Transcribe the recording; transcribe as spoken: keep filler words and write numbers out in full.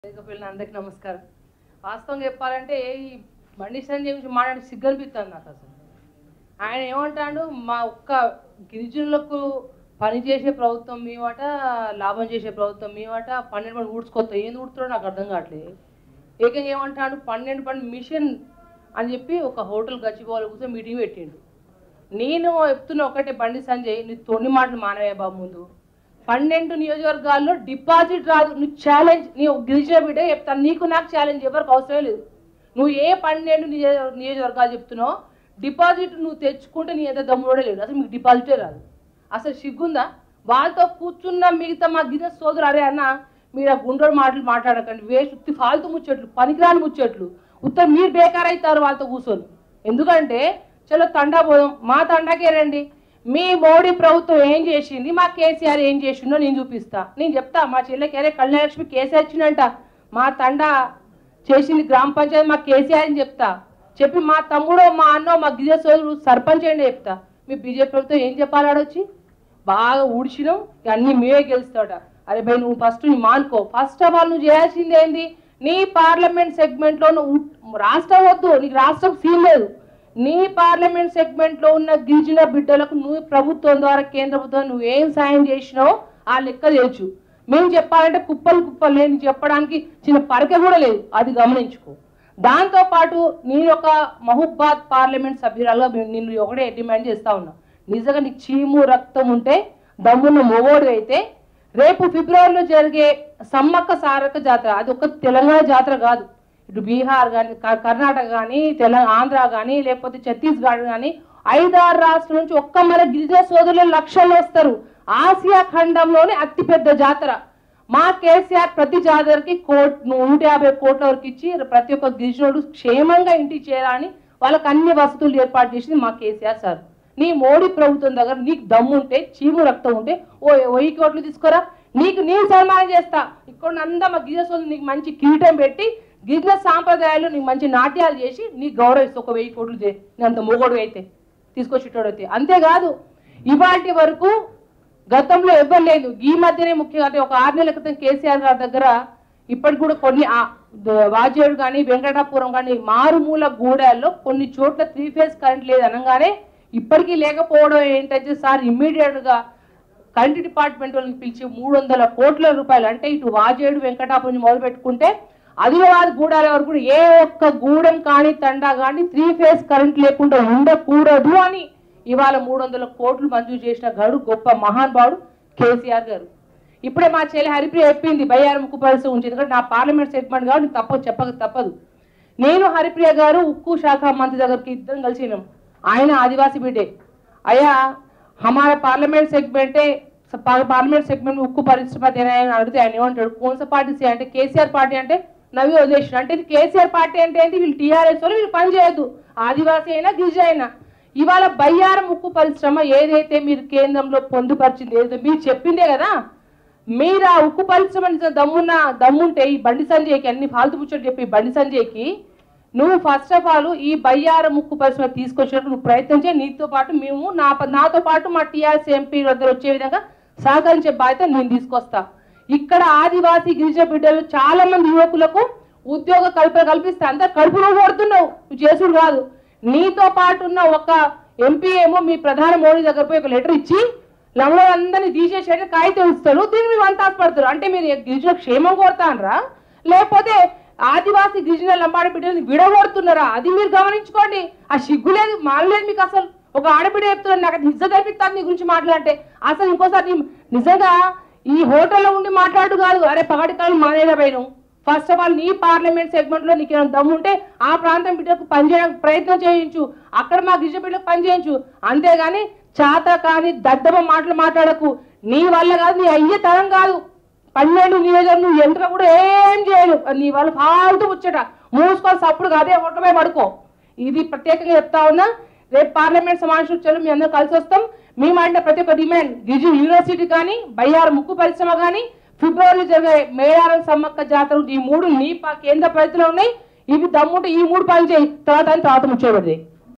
అందరికి నమస్కారం. వాస్తవంగా చెప్పాలంటే ఈ బండి సంజయ్ గురించి మాట్లాడి సిగ్గనిపిస్తుంది నాకు. అసలు ఆయన ఏమంటాడు, మా ఒక్క గిరిజనులకు పనిచేసే ప్రభుత్వం మేమట, లాభం చేసే ప్రభుత్వం మేమట, పన్నెండు పని ఊడ్చుకొస్తాం. ఏం ఊడుతాడో నాకు అర్థం కావట్లేదు. ఏకంగా ఏమంటాడు, పన్నెండు పని మిషన్ అని చెప్పి ఒక హోటల్ గచ్చిపోవాలి కూర్చొని మీటింగ్ పెట్టిండు. నేను చెప్తున్నా ఒకటే, బండి సంజయ్ నీ తొన్ని మాటలు మానవే బాబు. ముందు పన్నెండు నియోజకవర్గాల్లో డిపాజిట్ రాదు. నువ్వు ఛాలెంజ్, నీ గిరిజన బిడ్డ చెప్తాను, నీకు నాకు ఛాలెంజ్ ఎవరికి అవసరం లేదు. నువ్వు ఏ పన్నెండు నియోజ నియోజకవర్గాలు చెప్తున్నావు డిపాజిట్ నువ్వు తెచ్చుకుంటే నీ ఎంత దమ్ము కూడా లేదు. అసలు మీకు డిపాజిటే రాదు. అసలు సిగ్గుందా? వాళ్ళతో కూర్చున్న మిగతా మా గిరిజన సోదరు, అరే అన్న మీరు ఆ గుండెడు మాటలు మాట్లాడకండి, వేస్ట్ ఫాల్తు ముచ్చట్లు, పనికిరాని ముచ్చట్లు, ఉత్తరం మీరు బేకార్ అవుతారు వాళ్ళతో కూర్చొని. ఎందుకంటే చలో తండా పోదాం, మా తండాకే రండి. మీ మోడీ ప్రభుత్వం ఏం చేసింది, మా కేసీఆర్ ఏం చేసిండో నేను చూపిస్తా. నేను చెప్తా, మా చెల్లెకి అరే కళ్యాణలక్ష్మి కేసీఆర్ ఇచ్చిందంట, మా తండా చేసింది గ్రామ పంచాయతీ మా కేసీఆర్ అని చెప్తా. చెప్పి మా తమ్ముడో మా అన్నో మా గిరిజన సోదరుడు సర్పంచ్ అండి చెప్తా. మీ బీజేపీ ప్రభుత్వం ఏం చెప్పాలి ఆడొచ్చి, బాగా ఊడ్చినాం అన్నీ మేమే గెలుస్తాడ. అరే భయ్ నువ్వు ఫస్ట్ నీ మానుకో. ఫస్ట్ ఆఫ్ ఆల్ నువ్వు చేయాల్సింది ఏంది, నీ పార్లమెంట్ సెగ్మెంట్లో నువ్వు రాష్ట్రం వద్దు, నీకు రాష్ట్రం సీన్ లేదు. నీ పార్లమెంట్ సెగ్మెంట్లో ఉన్న గిరిజన బిడ్డలకు నువ్వు ప్రభుత్వం ద్వారా కేంద్ర ప్రభుత్వం నువ్వు ఏం సాయం చేసినావో ఆ లెక్క తెలుసు. మేము చెప్పాలంటే కుప్పలు కుప్పలు లేదు, చెప్పడానికి చిన్న పరక కూడా లేదు, అది గమనించుకో. దాంతోపాటు నేను ఒక మహబూబాద్ పార్లమెంట్ సభ్యురాలుగా నిన్ను ఒకటే డిమాండ్ చేస్తా ఉన్నా, నిజంగా నీకు చీము రక్తం ఉంటే దమ్మున్న మొగోడు అయితే రేపు ఫిబ్రవరిలో జరిగే సమ్మక్క సారక్క జాతర, అది ఒక తెలంగాణ జాతర కాదు, ఇటు బీహార్ కానీ కర్ణాటక కానీ తెలంగాణ ఆంధ్ర కానీ లేకపోతే ఛత్తీస్గఢ్ కానీ ఐదారు రాష్ట్రాల నుంచి ఒక్క మన గిరిజన సోదరులు లక్షల్లో వస్తారు. ఆసియా ఖండంలోనే అతిపెద్ద జాతర. మా కేసీఆర్ ప్రతి జాతరకి కోట్ నూట యాభై కోట్ల వరకు ఇచ్చి ప్రతి ఒక్క గిరిజనుడు క్షేమంగా ఇంటికి చేరాలని వాళ్ళకి అన్ని వసతులు ఏర్పాటు చేసింది మా కేసీఆర్ సార్. నీ మోడీ ప్రభుత్వం దగ్గర నీకు దమ్ము ఉంటే, చీము రక్తం ఉంటే ఓ వెయ్యి కోట్లు తీసుకోరా, నీకు నేను సన్మానం చేస్తా. ఇక్కడ అంతా మా గిరిజన సోదరులు నీకు మంచి కిరీటం పెట్టి గిరిజన సాంప్రదాయాలు నీకు మంచి నాట్యాలు చేసి నీకు గౌరవిస్తూ ఒక వెయ్యి కోట్లు చే నేను అంత మొగోడు అయితే తీసుకొచ్చేటోడు అయితే. అంతేకాదు ఇవాటి వరకు గతంలో ఎవ్వరు లేదు. ఈ మధ్యనే ముఖ్యంగా అంటే ఒక ఆరు నెలల క్రితం కేసీఆర్ గారి దగ్గర ఇప్పటికి కూడా కొన్ని వాజేడు కానీ వెంకటాపురం కానీ మారుమూల గూడాల్లో కొన్ని చోట్ల త్రీ ఫేజ్ కరెంట్ లేదు అనగానే ఇప్పటికీ లేకపోవడం ఏంటంటే సార్ ఇమ్మీడియట్గా కరెంట్ డిపార్ట్మెంట్ వాళ్ళని పిలిచి మూడు వందల కోట్ల రూపాయలు అంటే ఇటు వాజేడు వెంకటాపురం మొదలు పెట్టుకుంటే ఆదిలాబాద్ గూడాల వరకు కూడా ఏ ఒక్క గూడెం కానీ తండా కానీ త్రీ ఫేజ్ కరెంట్ లేకుండా ఉండకూడదు అని ఇవాళ మూడు వందల కోట్లు మంజూరు చేసిన గడు గొప్ప మహానుభావుడు కేసీఆర్ గారు. ఇప్పుడే మా చెల్లి హరిప్రియ చెప్పింది బయ్యారం ఉక్కు పరిస్థితి ఉంచి, ఎందుకంటే నా పార్లమెంట్ సెగ్మెంట్ కాబట్టి నీకు తప్ప చెప్పక తప్పదు. నేను హరిప్రియ గారు ఉక్కు శాఖ మంత్రి దగ్గరికి ఇద్దరం కలిసినాం. ఆయన ఆదివాసీ బిడ్డే. అయ్యా హమారా పార్లమెంట్ సెగ్మెంటే పార్లమెంట్ సెగ్మెంట్ ఉక్కు పరిశ్రమ దేని అడిగితే ఆయన ఏమంటాడు, కోన్స పార్టీ సే అంటే కేసీఆర్ పార్టీ అంటే నవ్వి వదిలేసిన. అంటే ఇది కేసీఆర్ పార్టీ అంటే ఏంటి, వీళ్ళు టీఆర్ఎస్ వాళ్ళు వీళ్ళు పని చేయొద్దు, ఆదివాసీ అయినా గిరిజన అయినా. ఇవాళ బయ్యారం ఉక్కు పరిశ్రమ ఏదైతే మీరు కేంద్రంలో పొందుపరిచింది ఏదైతే మీరు చెప్పిందే కదా, మీరు ఆ ఉక్కు పరిశ్రమ దమ్మున్న దమ్ముంటే ఈ బండి సంజయ్కి అన్ని ఫాల్తు ముచ్చట్లు చెప్పి బండి సంజయ్కి నువ్వు ఫస్ట్ ఆఫ్ ఆల్ ఈ బయ్యారం ఉక్కు పరిశ్రమ తీసుకొచ్చినట్టు నువ్వు ప్రయత్నం చేయి. నీతో పాటు మేము నా నాతో పాటు మా టీఆర్ఎస్ ఎంపీ వద్ద వచ్చే విధంగా సహకరించే బాధ్యత నేను తీసుకొస్తా. ఇక్కడ ఆదివాసీ గిరిజన బిడ్డలు చాలా మంది యువకులకు ఉద్యోగ కల్పన కల్పిస్తా. అంతా కడుపు నువ్వు కొడుతున్నావు, నువ్వు చేసుడు కాదు. నీతో పాటు ఉన్న ఒక ఎంపీ ఏమో మీ ప్రధాని మోడీ దగ్గర పోయి ఒక లెటర్ ఇచ్చి లంలో అందరినీ తీసేసేట కాగితం ఇస్తాడు, దీన్ని మీరు అంతా పడతారు. అంటే మీరు గిరిజన క్షేమం కోరుతానరా లేకపోతే ఆదివాసీ గిరిజన లంబాడి బిడ్డలు విడగొడుతున్నారా? అది మీరు గమనించుకోండి. ఆ సిగ్గు లేదు మారలేదు మీకు. అసలు ఒక ఆడబిడ్డ చెప్తున్నాను, నాకు ఇజ్జత్ అనిపిస్తాను నీ గురించి మాట్లాడితే. అసలు ఇంకోసారి నిజంగా ఈ హోటల్లో ఉండి మాట్లాడు కాదు, అరే పగటి కాలం మానేలా పోయినావు. ఫస్ట్ ఆఫ్ ఆల్ నీ పార్లమెంట్ సెగ్మెంట్లో నీకు ఏమైనా దమ్ము ఉంటే ఆ ప్రాంతం బిడ్డకు పనిచేయడానికి ప్రయత్నం చేయించు, అక్కడ మా గిరిజన బిడ్డకు పని చేయించు. అంతేగాని చాత కానీ దద్దమ మాటలు మాట్లాడకు. నీ వల్ల కాదు, నీ అయ్యే తరం కాదు. పన్నెండు నియోజకవర్గం నువ్వు ఎంత కూడా ఏం చేయను, నీ వల్ల ఫాల్తూ ముచ్చట. మూసుకొని సప్పుడు అదే ఓటమే పడుకో. ఇది ప్రత్యేకంగా చెప్తా ఉన్నా. రేపు పార్లమెంట్ సమావేశం వచ్చారు, మీ అందరూ కలిసి వస్తాం. మేము అంటే ప్రతి ఒక్క డిమాండ్ గిరిజన యూనివర్సిటీ కానీ బయ్యారం ముక్కు పరిశ్రమ కానీ ఫిబ్రవరిలో జరిగే మేడారం సమ్మక్క జాతర ఈ మూడు నీ కేంద్ర పరిధిలో ఉన్నాయి. ఇవి దమ్ముంటే ఈ మూడు పని చేయి, తర్వాత తర్వాత ముచ్చబడి.